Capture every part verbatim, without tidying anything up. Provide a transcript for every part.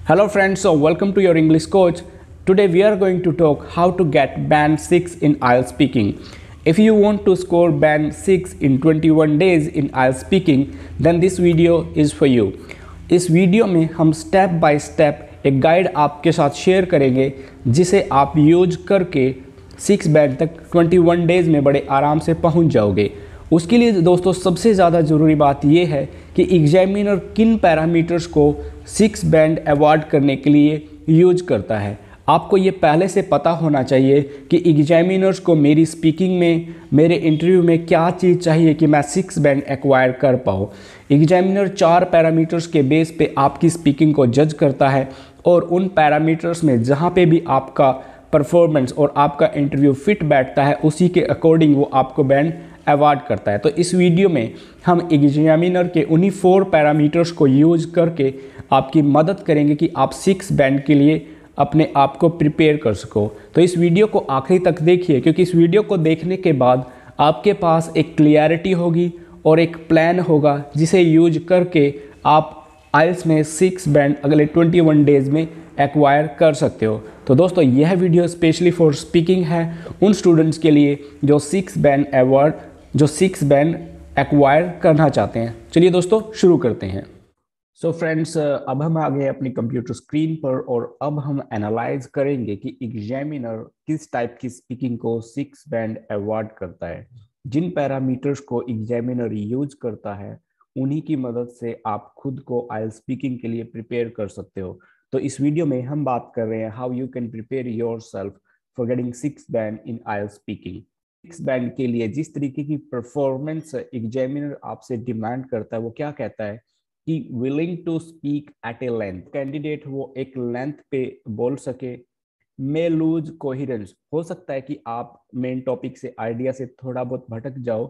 Hello friends, so welcome to your English coach. Today we are going to talk how to get band six in I E L T S speaking. If you want to score band six in twenty-one days in I E L T S speaking, then this video is for you. इस video में हम step by step एक guide आपके साथ share करेंगे जिसे आप use करके सिक्स बैंड तक इक्कीस डेज़ में बड़े आराम से पहुंच जाओगे। उसके लिए दोस्तों सबसे ज़्यादा ज़रूरी बात यह है कि एग्जामिनर किन पैरामीटर्स को सिक्स बैंड अवॉर्ड करने के लिए यूज करता है। आपको ये पहले से पता होना चाहिए कि एग्जामिनर्स को मेरी स्पीकिंग में, मेरे इंटरव्यू में क्या चीज़ चाहिए कि मैं सिक्स बैंड एक्वायर कर पाऊँ। एग्जामिनर चार पैरामीटर्स के बेस पे आपकी स्पीकिंग को जज करता है और उन पैरामीटर्स में जहाँ पे भी आपका परफॉर्मेंस और आपका इंटरव्यू फिट बैठता है उसी के अकॉर्डिंग वो आपको बैंड अवार्ड करता है। तो इस वीडियो में हम एग्जामिनर के उन्हीं फोर पैरामीटर्स को यूज करके आपकी मदद करेंगे कि आप सिक्स बैंड के लिए अपने आप को प्रिपेयर कर सको। तो इस वीडियो को आखिरी तक देखिए, क्योंकि इस वीडियो को देखने के बाद आपके पास एक क्लियरिटी होगी और एक प्लान होगा जिसे यूज करके आप I E L T S में सिक्स बैंड अगले इक्कीस डेज़ में एक्वायर कर सकते हो। तो दोस्तों यह वीडियो स्पेशली फॉर स्पीकिंग है उन स्टूडेंट्स के लिए जो सिक्स बैंड अवार्ड जो सिक्स बैंड एक्वायर करना चाहते हैं। चलिए दोस्तों शुरू करते हैं। सो so फ्रेंड्स, अब हम आ गए अपनी कंप्यूटर स्क्रीन पर और अब हम एनालाइज करेंगे कि एग्जामिनर किस टाइप की स्पीकिंग को सिक्स बैंड अवार्ड करता है। जिन पैरामीटर्स को एग्जामिनर यूज करता है उन्हीं की मदद से आप खुद को I E L T S speaking के लिए प्रिपेयर कर सकते हो। तो इस वीडियो में हम बात कर रहे हैं how you can prepare yourself for getting six band in I E L T S speaking. Six band के लिए जिस तरीके की परफॉर्मेंस एग्जामिनर आपसे डिमांड करता है वो क्या कहता है कि willing to speak at a length, candidate वो एक लेंथ पे बोल सके। मे लूज कोहिरेंस, हो सकता है कि आप मेन टॉपिक से आइडिया से थोड़ा बहुत भटक जाओ।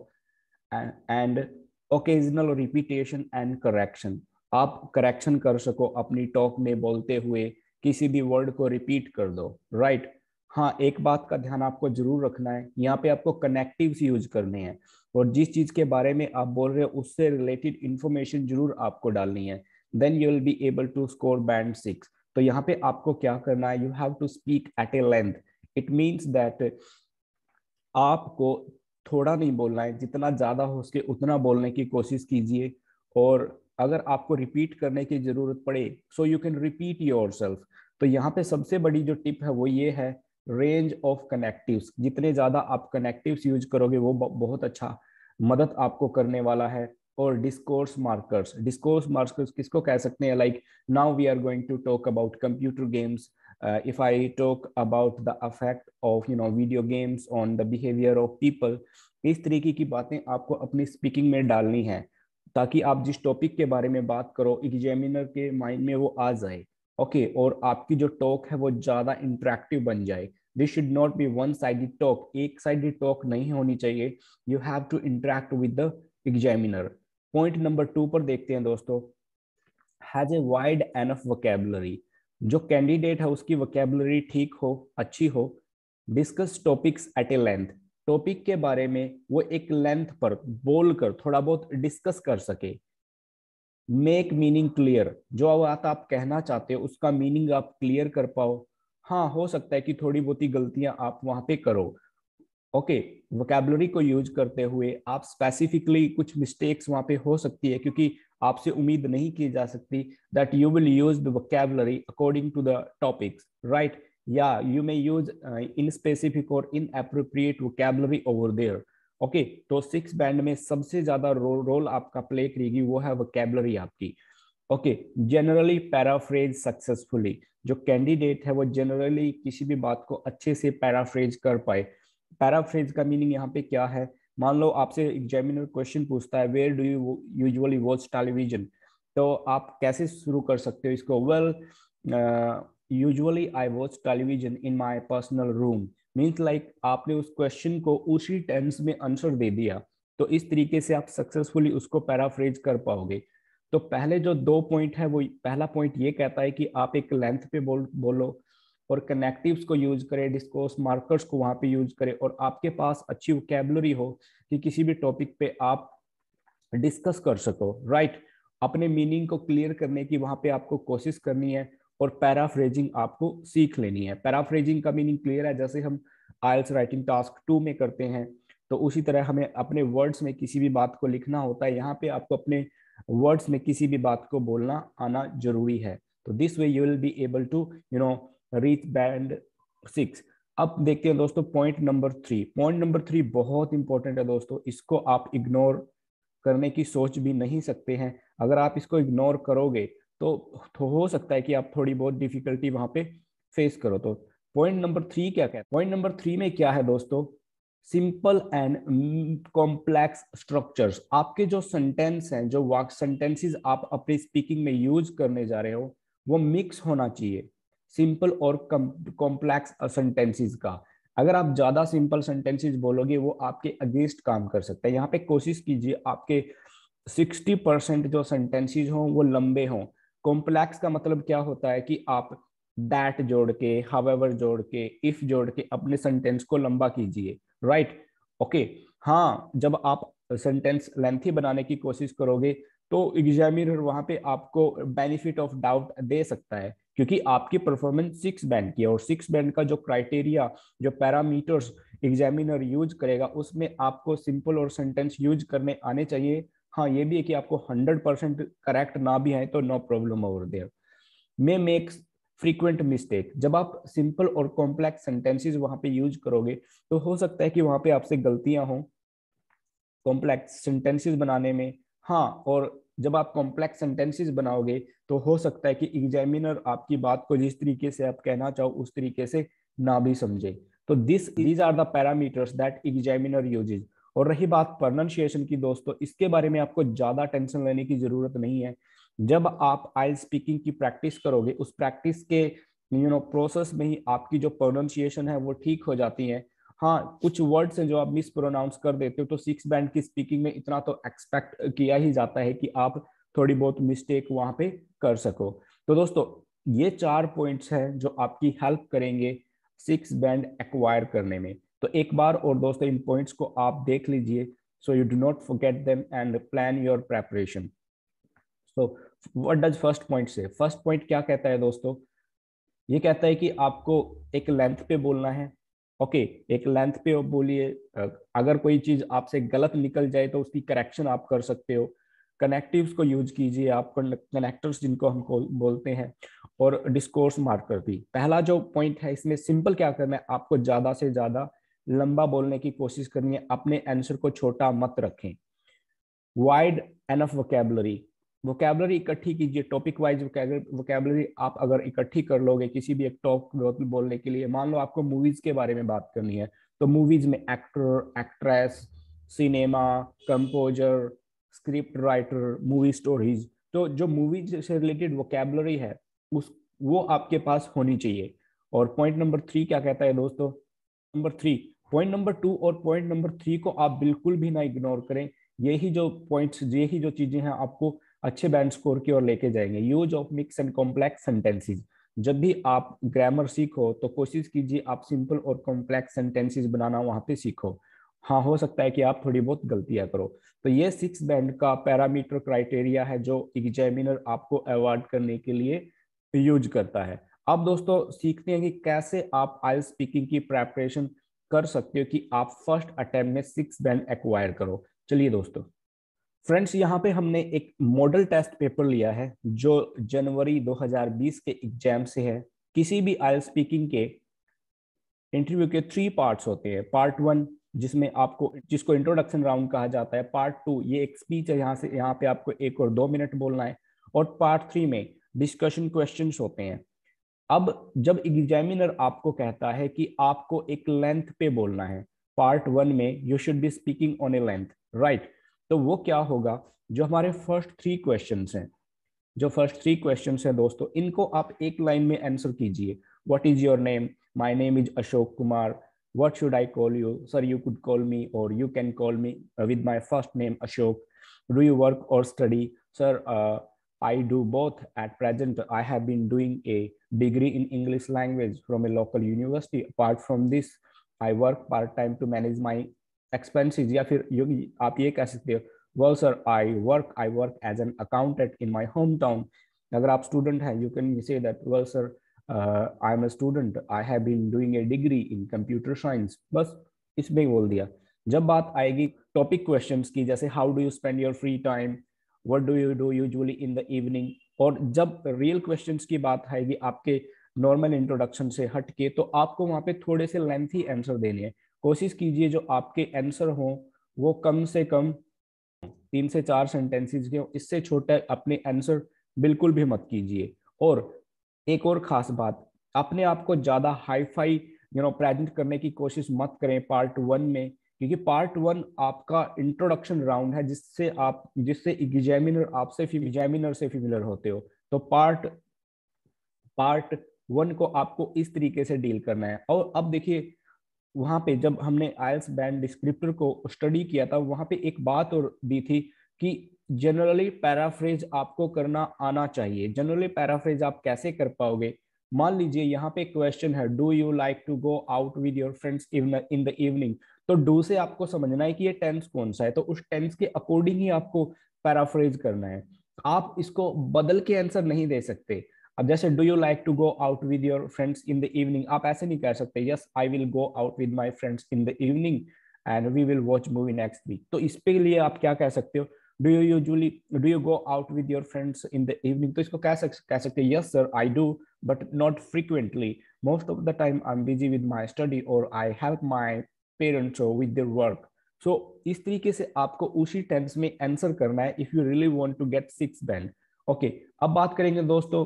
And occasional repetition and correction, आप करेक्शन कर सको अपनी टॉक में बोलते हुए, किसी भी वर्ड को रिपीट कर दो। Right right? हाँ, एक बात का ध्यान आपको जरूर रखना है, यहाँ पे आपको कनेक्टिव्स यूज करने हैं और जिस चीज के बारे में आप बोल रहे हो उससे रिलेटेड इंफॉर्मेशन जरूर आपको डालनी है। Then you will be able to score band six. तो यहाँ पे आपको क्या करना है, you have to speak at a length. It means that आपको थोड़ा नहीं बोलना है, जितना ज्यादा हो सके उतना बोलने की कोशिश कीजिए। और अगर आपको रिपीट करने की जरूरत पड़े so you can repeat yourself. तो यहाँ पे सबसे बड़ी जो टिप है वो ये है, रेंज ऑफ कनेक्टिव्स। जितने ज्यादा आप कनेक्टिव्स यूज करोगे वो बहुत अच्छा मदद आपको करने वाला है। और डिस्कोर्स मार्कर्स, डिस्कोर्स मार्कर्स किसको कह सकते हैं, like now we are going to talk about computer games. Uh, if I talk about the effect of you know video games on the behavior of people, इस तरीके की बातें आपको अपनी स्पीकिंग में डालनी है ताकि आप जिस टॉपिक के बारे में बात करो एग्जामिनर के माइंड में वो आ जाए। ओके okay, और आपकी जो टॉक है वो ज्यादा इंटरेक्टिव बन जाए। This should not be one sided talk, एक साइडेड टॉक नहीं होनी चाहिए। You have to interact with the examiner. Point number two पर देखते हैं दोस्तों, has a wide enough vocabulary. जो कैंडिडेट है उसकी वोकैबुलरी ठीक हो, अच्छी हो। Discuss topics at a length, topic के बारे में वो एक लेंथ पर बोलकर थोड़ा बहुत डिस्कस कर सके। मेक मीनिंग क्लियर, जो बात आप कहना चाहते हो उसका मीनिंग आप क्लियर कर पाओ। हाँ, हो सकता है कि थोड़ी बहुत गलतियां आप वहां पे करो। ओके, वोकैबुलरी को यूज करते हुए आप स्पेसिफिकली कुछ मिस्टेक्स वहां पे हो सकती है क्योंकि आपसे उम्मीद नहीं की जा सकती that you will use the vocabulary according to the topics. Right, या you may use in specific और in appropriate vocabulary over there. Okay, तो सिक्स बैंड में सबसे ज्यादा रोल रोल आपका प्ले करेगी वो है वोकैबुलरी आपकी। ओके, जनरली पैराफ्रेज सक्सेसफुली, जो कैंडिडेट है वो जनरली किसी भी बात को अच्छे से पैराफ्रेज कर पाए। पैराफ्रेज का मीनिंग यहाँ पे क्या है, मान लो आपसे एग्जामिनर क्वेश्चन पूछता है where do you usually watch television, तो आप कैसे शुरू कर सकते हो इसको, well usually I watch television in my personal room. Means like आपने उस क्वेश्चन को उसी टेंस में आंसर दे दिया। तो इस तरीके से आप सक्सेसफुली उसको पैराफ्रेज कर पाओगे। तो पहले जो दो पॉइंट है, वो पहला पॉइंट ये कहता है कि आप एक लेंथ पे बोल बोलो और कनेक्टिव्स को यूज करें, डिस्कोर्स मार्कर्स को वहां पे यूज करें और आपके पास अच्छी वोकैबुलरी हो कि किसी भी टॉपिक पे आप डिस्कस कर सको। राइट, अपने मीनिंग को क्लियर करने की वहां पे आपको कोशिश करनी है और पैराफ्रेजिंग आपको सीख लेनी है। पैराफ्रेजिंग का मीनिंग क्लियर है, जैसे हम आइल्स राइटिंग टास्क टू में करते हैं, तो उसी तरह हमें अपने वर्ड्स में किसी भी बात को लिखना होता है, यहाँ पे आपको अपने वर्ड्स में किसी भी बात को बोलना आना जरूरी है। तो this way you will be able to you know reach band six. अब देखते हैं दोस्तों point number three. Point number three बहुत इंपॉर्टेंट है दोस्तों, इसको आप इग्नोर करने की सोच भी नहीं सकते हैं। अगर आप इसको इग्नोर करोगे तो, तो हो सकता है कि आप थोड़ी बहुत डिफिकल्टी वहां पे फेस करो। तो पॉइंट नंबर थ्री क्या कहता है? पॉइंट नंबर थ्री में क्या है दोस्तों? Simple and complex structures. आपके जो सेंटेंस हैं, जो वाक सेंटेंसेस आप अपनी स्पीकिंग में यूज करने जा रहे हो, वो मिक्स होना चाहिए सिंपल और कॉम्प्लेक्स सेंटेंसेस का। अगर आप ज्यादा सिंपल सेंटेंसेस बोलोगे वो आपके अगेंस्ट काम कर सकता है। यहाँ पे कोशिश कीजिए आपके सिक्सटी परसेंट जो सेंटेंसेस हों वो लंबे हों। कॉम्प्लेक्स का मतलब क्या होता है कि आप दैट जोड़ के, हावेवर जोड़ के, इफ जोड़ के अपने सेंटेंस को लंबा कीजिए, राइट? ओके। हाँ, जब आप सेंटेंस लेंथी बनाने की कोशिश करोगे तो एग्जामिनर वहां पे आपको बेनिफिट ऑफ डाउट दे सकता है, क्योंकि आपकी परफॉर्मेंस सिक्स बैंड की है, और सिक्स बैंड का जो क्राइटेरिया, जो पैरामीटर्स एग्जामिनर यूज करेगा, उसमें आपको सिंपल और सेंटेंस यूज करने आने चाहिए। हाँ, ये भी है कि आपको हंड्रेड परसेंट करेक्ट ना भी है तो no problem over there. May makes frequent mistake. जब आप सिंपल और कॉम्प्लेक्स सेंटेंसेस वहां पे यूज करोगे तो हो सकता है कि वहां पे आपसे गलतियां हों कॉम्प्लेक्स सेंटेंसेस बनाने में। हाँ, और जब आप कॉम्प्लेक्स सेंटेंसेस बनाओगे तो हो सकता है कि एग्जामिनर आपकी बात को जिस तरीके से आप कहना चाहो उस तरीके से ना भी समझे। तो this these are the parameters that examiner uses. और रही बात प्रोनाउंसिएशन की दोस्तों, इसके बारे में आपको ज्यादा टेंशन लेने की जरूरत नहीं है। जब आप आइल स्पीकिंग की प्रैक्टिस करोगे, उस प्रैक्टिस के यू नो प्रोसेस में ही आपकी जो प्रोनाउंसिएशन है वो ठीक हो जाती है। हाँ, कुछ वर्ड्स हैं जो आप मिस प्रोनाउंस कर देते हो, तो सिक्स बैंड की स्पीकिंग में इतना तो एक्सपेक्ट किया ही जाता है कि आप थोड़ी बहुत मिस्टेक वहां पे कर सको। तो दोस्तों, ये चार पॉइंट्स हैं जो आपकी हेल्प करेंगे सिक्स बैंड एक्वायर करने में। तो एक बार और दोस्तों इन पॉइंट्स को आप देख लीजिए, so you do not forget them and plan your preparation. So what does first point say? First point क्या कहता है दोस्तों? ये कहता है कि आपको एक लेंथ पे बोलना है। ओके, okay, एक लेंथ पे बोलिए। अगर कोई चीज आपसे गलत निकल जाए तो उसकी करेक्शन आप कर सकते हो। कनेक्टिव्स को यूज कीजिए आप, कनेक्टर्स जिनको हम बोलते हैं, और डिस्कोर्स मार्कर भी। पहला जो पॉइंट है इसमें सिंपल क्या करना है, आपको ज्यादा से ज्यादा लंबा बोलने की कोशिश करनी है, अपने आंसर को छोटा मत रखें। Wide enough vocabulary. वोकेबलरी इकट्ठी कीजिए, टॉपिक वाइज वोकेबलरी आप अगर इकट्ठी कर लोगे किसी भी एक टॉपिक बोलने के लिए, मान लो आपको मूवीज के बारे में बात करनी है, तो मूवीज में actor, actress, cinema, composer, script writer, movie stories, तो जो मूवीज से रिलेटेड वोकेबलरी है उस वो आपके पास होनी चाहिए। और पॉइंट नंबर थ्री क्या कहता है दोस्तों? Number three, point number two और पॉइंट नंबर थ्री को आप बिल्कुल भी ना इग्नोर करें। यही जो पॉइंट्स, यही जो चीजें हैं आपको अच्छे बैंड स्कोर की ओर लेके जाएंगे। Use of mix and complex sentences. जब भी आप ग्रामर सीखो तो कोशिश कीजिए आप सिंपल और कॉम्प्लेक्स सेंटेंसेस बनाना वहां पे सीखो। हाँ, हो सकता है कि आप थोड़ी बहुत गलतियां करो। तो ये सिक्स बैंड का पैरामीटर क्राइटेरिया है जो एग्जामिनर आपको अवॉर्ड करने के लिए यूज करता है। अब दोस्तों सीखते हैं कि कैसे आप आइल्स स्पीकिंग की प्रेपरेशन कर सकते हो कि आप फर्स्ट अटेम्प्ट में सिक्स बैंड एक्वायर करो। चलिए दोस्तों, फ्रेंड्स यहाँ पे हमने एक मॉडल टेस्ट पेपर लिया है जो जनवरी दो हज़ार बीस के एग्जाम से है। किसी भी आइल्स स्पीकिंग के इंटरव्यू के थ्री पार्ट्स होते हैं। पार्ट वन जिसमें आपको, जिसको इंट्रोडक्शन राउंड कहा जाता है। पार्ट टू ये एक स्पीच है, यहाँ से यहाँ पे आपको एक और दो मिनट बोलना है। और पार्ट थ्री में डिस्कशन क्वेश्चंस होते हैं। अब जब एग्जामिनर आपको कहता है कि आपको एक लेंथ पे बोलना है, पार्ट वन में you should be speaking on a length, right? तो वो क्या होगा, जो हमारे फर्स्ट थ्री क्वेश्चंस हैं, जो फर्स्ट थ्री क्वेश्चंस हैं दोस्तों, इनको आप एक लाइन में आंसर कीजिए। What is your name? My name is Ashok Kumar. What should I call you? Sir you could call me or you can call me with my first name Ashok. Do you work or study? Sir I do both. At present, I have been doing a degree in English language from a local university. Apart from this, I work part time to manage my expenses. या फिर you, आप ये कह सकते हो, well sir, I work I work as an accountant in my hometown. अगर आप student हैं, you can say that well sir, I am a student, I have been doing a degree in computer science, बस इसमें बोल दिया। जब बात आएगी टॉपिक क्वेश्चंस की, जैसे how do you spend your free time, what do you do usually in the evening, और जब रियल क्वेश्चंस की बात आएगी आपके नॉर्मल इंट्रोडक्शन से हट के, तो आपको वहां पे थोड़े से लेंथी आंसर देने हैं। कोशिश कीजिए जो आपके आंसर हो वो कम से कम तीन से चार सेंटेंसेस के हो, इससे छोटे अपने आंसर बिल्कुल भी मत कीजिए। और एक और खास बात, अपने आप को ज्यादा hi fi you know present करने की कोशिश मत करें पार्ट वन में, क्योंकि पार्ट वन आपका इंट्रोडक्शन राउंड है, जिससे आप जिससे एग्जामिनर आपसे एग्जामिनर से फेमिलियर होते हो। तो पार्ट पार्ट वन को आपको इस तरीके से डील करना है। और अब देखिए, वहां पे जब हमने आइल्स बैंड डिस्क्रिप्टर को स्टडी किया था, वहां पे एक बात और दी थी कि जनरली पैराफ्रेज आपको करना आना चाहिए। जनरली पैराफ्रेज आप कैसे कर पाओगे? मान लीजिए यहाँ पे क्वेश्चन है, do you like to go out with your friends in the evening, तो डू से आपको समझना है कि ये टेंस कौन सा है, तो उस टेंस के अकॉर्डिंग ही आपको पैराफ्रेज करना है। आप इसको बदल के आंसर नहीं दे सकते। अब जैसे do you like to go out with your friends in the evening, आप ऐसे नहीं कह सकते yes I will go out with my friends in the evening and we will watch movie next week. तो इसके लिए आप क्या कह सकते हो? Do you usually do you go out with your friends in the evening, तो इसको कह सक कह सकते हैं yes sir I do but not frequently, most of the time I am busy with my study और I help my parents with their work. So इस तरीके से आपको उसी टेंस में आंसर करना है if you really want to get six band. Okay, अब बात करेंगे दोस्तों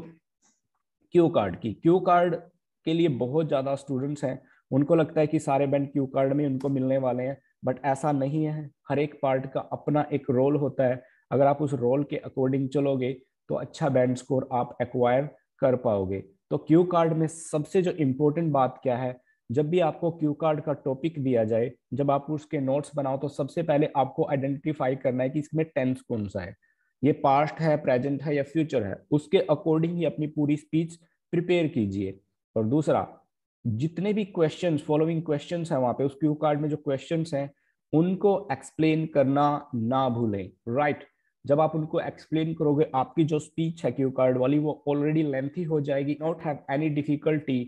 क्यू कार्ड की। क्यू कार्ड के लिए बहुत ज्यादा स्टूडेंट्स हैं, उनको लगता है कि सारे बैंड क्यू कार्ड में उनको मिलने वाले हैं, बट ऐसा नहीं है। हर एक पार्ट का अपना एक रोल होता है। अगर आप उस रोल के अकॉर्डिंग चलोगे तो अच्छा बैंड स्कोर आप एक्वायर कर पाओगे। तो क्यू कार्ड में सबसे जो इम्पोर्टेंट बात क्या है, जब भी आपको क्यू कार्ड का टॉपिक दिया जाए, जब आप उसके नोट्स बनाओ, तो सबसे पहले आपको आइडेंटिफाई करना है कि इसमें टेंस कौन सा है, ये पास्ट है, प्रेजेंट है या फ्यूचर है, उसके अकॉर्डिंग ही अपनी पूरी स्पीच प्रिपेयर कीजिए। और दूसरा, जितने भी क्वेश्चंस फॉलोइंग क्वेश्चंस हैं वहां पे उस क्यू कार्ड में जो क्वेश्चंस हैं उनको एक्सप्लेन करना ना भूलें। Right right? जब आप उनको एक्सप्लेन करोगे, आपकी जो स्पीच है क्यू कार्ड वाली वो ऑलरेडी लेंथी हो जाएगी, not have any difficulty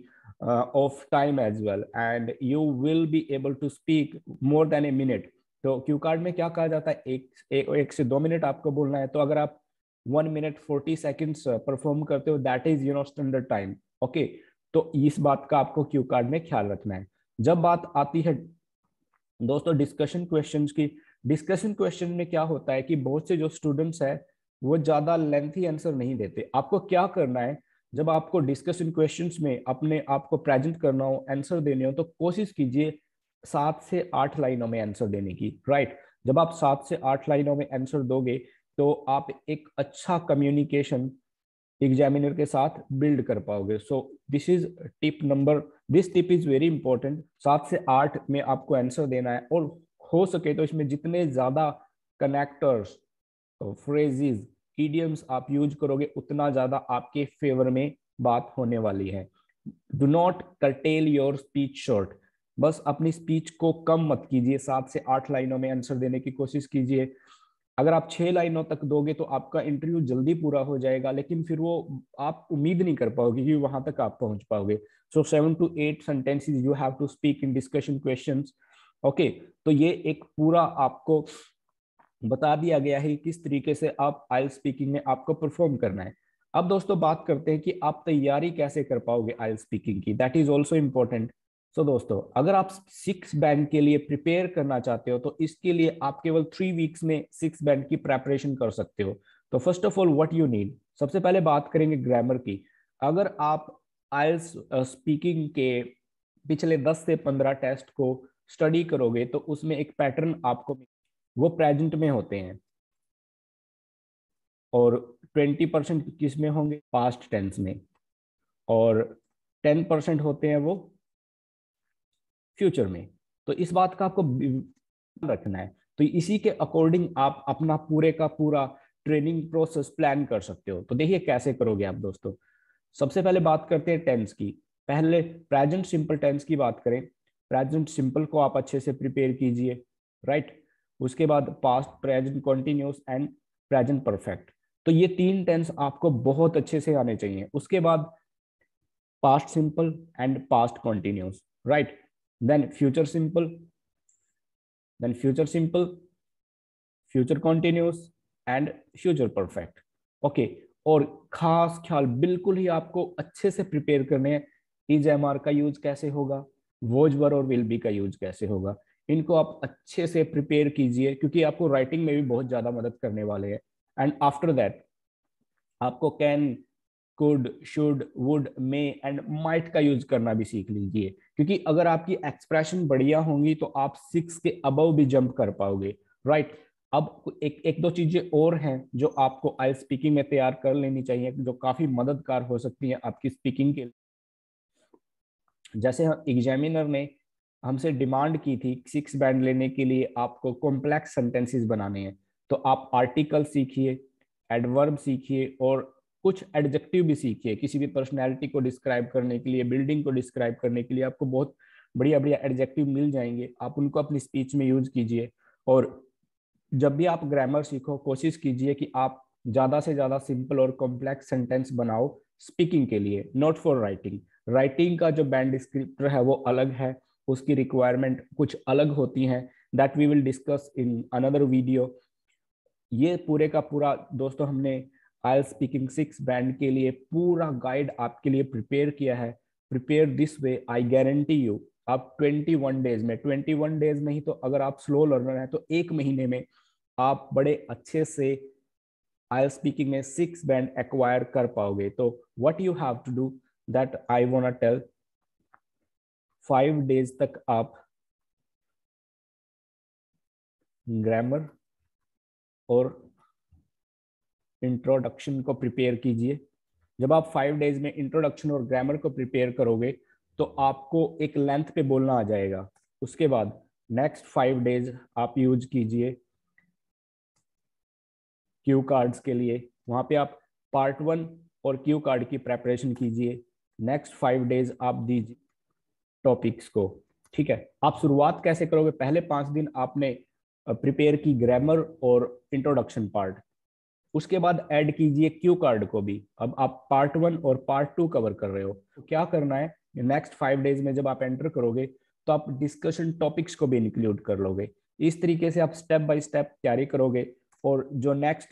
of time as well, and you will be able to speak more than a minute. तो क्यू कार्ड में क्या कहा जाता है, एक, एक एक से दो मिनट आपको बोलना है, तो अगर आप one minute forty seconds perform करते हो, that is you know standard time. Okay, तो इस बात का आपको क्यू कार्ड में ख्याल रखना है। जब बात आती है दोस्तों डिस्कशन क्वेश्चंस की, डिस्कशन क्वेश्चन में क्या होता है कि बहुत से जो स्टूडेंट्स हैं वो ज्यादा लेंथी आंसर नहीं देते। आपको क्या करना है, जब आपको डिस्कशन क्वेश्चंस में अपने आप को प्रेजेंट करना हो, आंसर देने हो, तो कोशिश कीजिए सात से आठ लाइनों में आंसर देने की। राइट, जब आप सात से आठ लाइनों में आंसर दोगे तो आप एक अच्छा कम्युनिकेशन एग्जामिनर के साथ बिल्ड कर पाओगे। So this is tip number this tip is very important. सात से आठ में आपको आंसर देना है, और हो सके तो इसमें जितने ज्यादा कनेक्टर्स, फ्रेजेस, इडियम्स आप यूज करोगे उतना ज्यादा आपके फेवर में बात होने वाली है। Do not curtail your speech short, बस अपनी स्पीच को कम मत कीजिए, सात से आठ लाइनों में आंसर देने की कोशिश कीजिए। अगर आप छह लाइनों तक दोगे तो आपका इंटरव्यू जल्दी पूरा हो जाएगा, लेकिन फिर वो आप उम्मीद नहीं कर पाओगे कि वहां तक आप पहुंच पाओगे। So seven to eight sentences you have to speak in discussion questions. Okay, तो ये एक पूरा आपको बता दिया गया है किस तरीके से आप आइल स्पीकिंग में आपको परफॉर्म करना है। अब दोस्तों बात करते हैं कि आप तैयारी कैसे कर पाओगे आइल स्पीकिंग की, that is also important. So दोस्तों, अगर आप सिक्स बैंड के लिए प्रिपेयर करना चाहते हो तो इसके लिए आप केवल थ्री वीक्स में सिक्स बैंड की प्रेपरेशन कर सकते हो। तो first of all what you need, सबसे पहले बात करेंगे ग्रामर की। अगर आप आइल्स स्पीकिंग के पिछले दस से पंद्रह टेस्ट को स्टडी करोगे तो उसमें एक पैटर्न आपको, वो प्रेजेंट में होते हैं, और ट्वेंटी परसेंट किस में होंगे, पास्ट टेंस में, और टेन परसेंट होते हैं वो फ्यूचर में। तो इस बात का आपको रखना है। तो इसी के अकॉर्डिंग आप अपना पूरे का पूरा ट्रेनिंग प्रोसेस प्लान कर सकते हो। तो देखिए कैसे करोगे आप दोस्तों। सबसे पहले बात करते हैं टेंस की। पहले प्रेजेंट सिंपल टेंस की बात करें, प्रेजेंट सिंपल को आप अच्छे से प्रिपेयर कीजिए। राइट, उसके बाद past, present continuous and present perfect. तो ये तीन टेंस आपको बहुत अच्छे से आने चाहिए। उसके बाद past simple and past continuous, right. Then future simple, then future simple, future continuous and future perfect. Okay, और खास ख्याल बिल्कुल ही आपको अच्छे से प्रिपेयर करने हैं। इज एम आर का यूज कैसे होगा, वोज वर और विल बी का यूज कैसे होगा, इनको आप अच्छे से प्रिपेयर कीजिए, क्योंकि आपको राइटिंग में भी बहुत ज्यादा मदद करने वाले हैं। एंड आफ्टर दैट आपको can, could, should, would, may and might का यूज करना भी सीख लीजिए, क्योंकि अगर आपकी एक्सप्रेशन बढ़िया होंगी तो आप सिक्स के अबव भी जंप कर पाओगे, राइट। अब एक एक दो चीजें और हैं जो आपको आई स्पीकिंग में तैयार कर लेनी चाहिए, जो काफी मददगार हो सकती है आपकी स्पीकिंग के लिए। जैसे एग्जामिनर ने हमसे डिमांड की थी सिक्स बैंड लेने के लिए आपको कॉम्प्लेक्स सेंटेंसेस बनाने हैं, तो आप आर्टिकल सीखिए, एडवर्ब सीखिए और कुछ एडजेक्टिव भी सीखिए। किसी भी पर्सनैलिटी को डिस्क्राइब करने के लिए, बिल्डिंग को डिस्क्राइब करने के लिए आपको बहुत बढ़िया बढ़िया एडजेक्टिव मिल जाएंगे, आप उनको अपनी स्पीच में यूज कीजिए। और जब भी आप ग्रामर सीखो, कोशिश कीजिए कि आप ज्यादा से ज्यादा सिंपल और कॉम्प्लेक्स सेंटेंस बनाओ स्पीकिंग के लिए, नॉट फॉर राइटिंग। राइटिंग का जो बैंड डिस्क्रिप्टर है वो अलग है, उसकी रिक्वायरमेंट कुछ अलग होती हैं, that we will discuss in another video. ये पूरे का पूरा दोस्तों हमने आई स्पीकिंग सिक्स बैंड के लिए पूरा गाइड आपके लिए प्रिपेयर किया है। Prepare this way, I guarantee you आप ट्वेंटी वन डेज में, ट्वेंटी वन डेज नहीं तो अगर आप स्लो लर्नर हैं तो एक महीने में आप बड़े अच्छे से आई स्पीकिंग में सिक्स बैंड एक्वायर कर पाओगे। तो what you have to do, that I want tell, five days तक आप ग्रामर और इंट्रोडक्शन को प्रिपेयर कीजिए। जब आप फाइव डेज में इंट्रोडक्शन और ग्रामर को प्रिपेयर करोगे तो आपको एक लेंथ पे बोलना आ जाएगा। उसके बाद नेक्स्ट फाइव डेज आप यूज कीजिए क्यू कार्ड्स के लिए, वहां पे आप पार्ट वन और क्यू कार्ड की प्रेपरेशन कीजिए। नेक्स्ट फाइव डेज आप दीजिए टॉपिक्स को, ठीक है। आप शुरुआत कैसे करोगे, पहले पांच दिन आपने प्रिपेयर की ग्रामर और इंट्रोडक्शन पार्ट, उसके बाद ऐड कीजिए क्यू कार्ड को भी। अब आप पार्ट वन और पार्ट टू कवर कर रहे हो, तो क्या करना है, नेक्स्ट फाइव डेज में जब आप एंटर करोगे तो आप डिस्कशन टॉपिक्स को भी इंक्लूड कर लोगे। इस तरीके से आप स्टेप बाय स्टेप तैयारी करोगे, और जो नेक्स्ट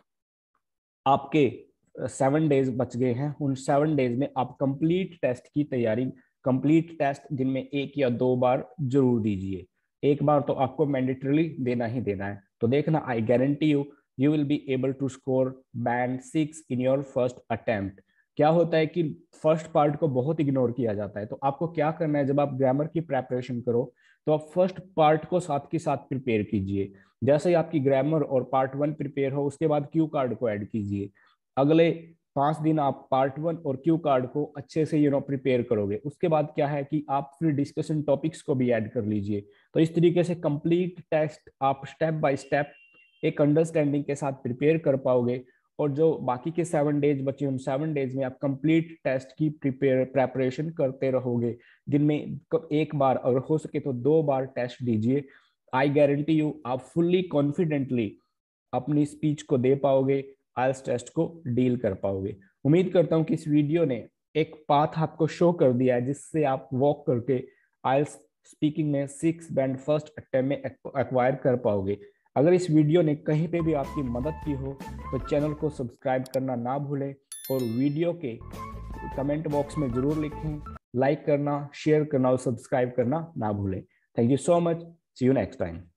आपके सेवन डेज बच गए हैं उन सेवन डेज में आप कंप्लीट टेस्ट की तैयारी, कंप्लीट टेस्ट जिनमें एक या दो बार जरूर दीजिए। एक बार तो आपको मैंडेटरीली देना ही देना है। तो देखना, I guarantee you you will be able to score band six in your first attempt. क्या होता है कि फर्स्ट पार्ट को बहुत इग्नोर किया जाता है, तो आपको क्या करना है, जब आप ग्रामर की प्रेपरेशन करो तो आप फर्स्ट पार्ट को साथ के साथ प्रिपेयर कीजिए। जैसे ही आपकी ग्रामर और पार्ट वन प्रिपेयर हो उसके बाद क्यू कार्ड को ऐड कीजिए। अगले पांच दिन आप पार्ट वन और क्यू कार्ड को अच्छे से यू नो प्रिपेयर करोगे। उसके बाद क्या है कि आप फिर डिस्कशन टॉपिक्स को भी ऐड कर लीजिए। तो इस तरीके से कंप्लीट टेस्ट आप स्टेप बाय स्टेप एक अंडरस्टैंडिंग के साथ प्रिपेयर कर पाओगे। और जो बाकी के सेवन डेज बचे उन सेवन डेज में आप कंप्लीट टेस्ट की प्रिपेयर प्रेपरेशन करते रहोगे, जिनमें एक बार अगर हो सके तो दो बार टेस्ट दीजिए। आई गारंटी यू आप फुल्ली कॉन्फिडेंटली अपनी स्पीच को दे पाओगे, आइल्स टेस्ट को डील कर पाओगे। उम्मीद करता हूं कि इस वीडियो ने एक पाथ आपको शो कर दिया है जिससे आप वॉक करके आइल्स स्पीकिंग में सिक्स बैंड फर्स्ट अटेम्प्ट में एक्वायर कर पाओगे। अगर इस वीडियो ने कहीं पे भी आपकी मदद की हो तो चैनल को सब्सक्राइब करना ना भूलें, और वीडियो के कमेंट बॉक्स में जरूर लिखें, लाइक करना, शेयर करना और सब्सक्राइब करना ना भूलें। Thank you so much, see you next time.